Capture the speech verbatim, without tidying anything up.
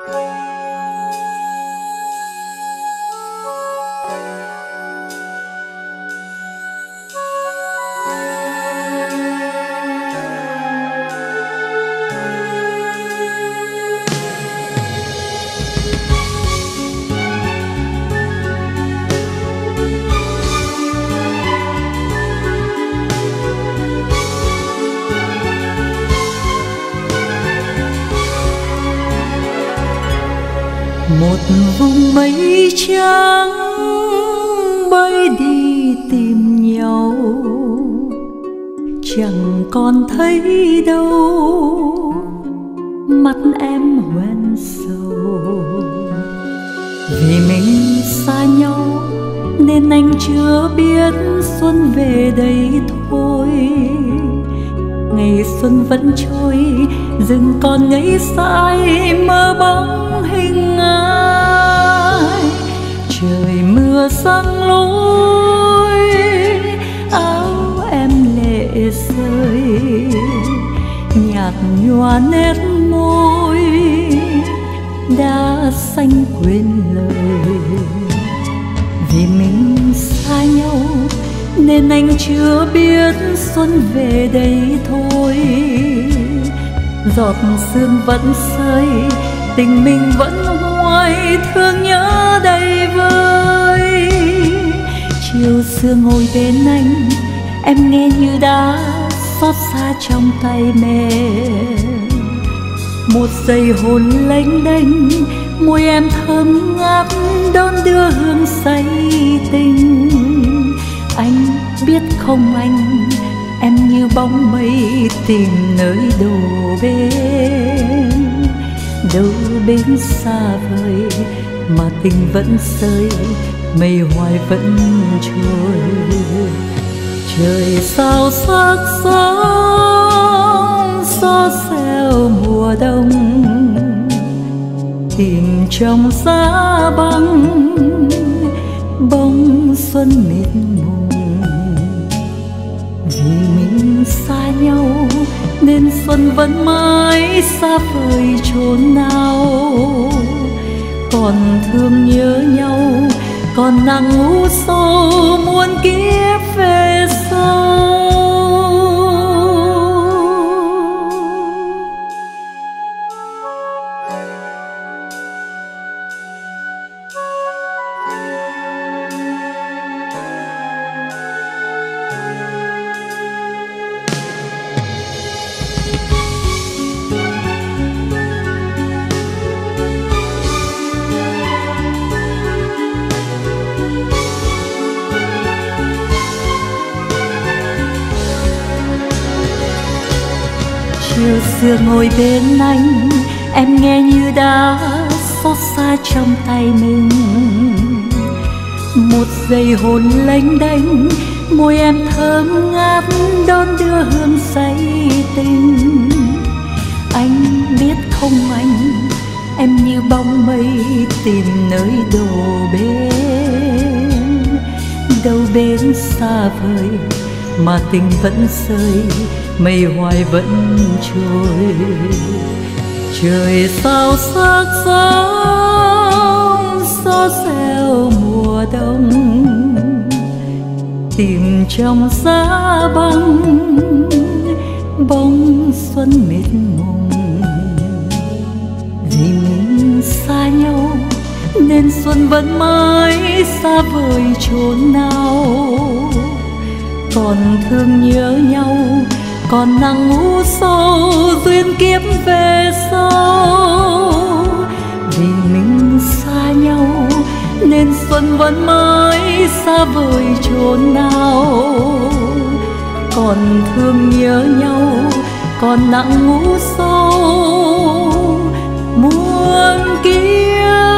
Một vùng mây trắng bay đi tìm nhau, chẳng còn thấy đâu mắt em hoen sầu. Vì mình xa nhau nên anh chưa biết xuân về đây thôi. Ngày xuân vẫn trôi, rừng còn ngây dại mơ bóng hình ai. Trời mưa giăng lối, áo em lệ rơi, nhạt nhòa nét môi đã xanh quên lời. Vì mình xa nhau nên anh chưa biết xuân về đây thôi. Giọt sương vẫn rơi, tình mình vẫn hoài thương nhớ đầy vơi. Chiều xưa ngồi bên anh, em nghe như đã xót xa trong tay mềm. Một giây hồn lênh đênh, môi em thơm ngát đón đưa hương say tình. Anh biết không anh, em như bóng mây tìm nơi đổ bên. Đâu bên xa vời mà tình vẫn rơi, mây hoài vẫn trôi. Trời sao sắc sóng gió reo mùa đông, tìm trong giá băng bóng xuân mịt mùng. Vì mình xa nhau nên xuân vẫn mãi xa vời chốn nào. Còn thương nhớ nhau, còn nặng u sâu muôn kiếp về sau. Chiều xưa ngồi bên anh, em nghe như đã xót xa trong tay mình. Một giây hồn lênh đênh, môi em thơm ngát đón đưa hương say tình. Anh biết không anh, em như bóng mây tìm nơi đổ bên. Đâu bên xa vời mà tình vẫn rơi, mây hoài vẫn trôi. Trời sao sắc sóng gió reo mùa đông, tìm trong giá băng bóng xuân mịt mùng. Vì mình xa nhau nên xuân vẫn mãi xa vời chốn nào. Còn thương nhớ nhau, còn nặng u sâu duyên kiếp về sau. Vì mình xa nhau nên xuân vẫn mãi xa vời chốn nào. Còn thương nhớ nhau, còn nặng u sâu muôn kiếp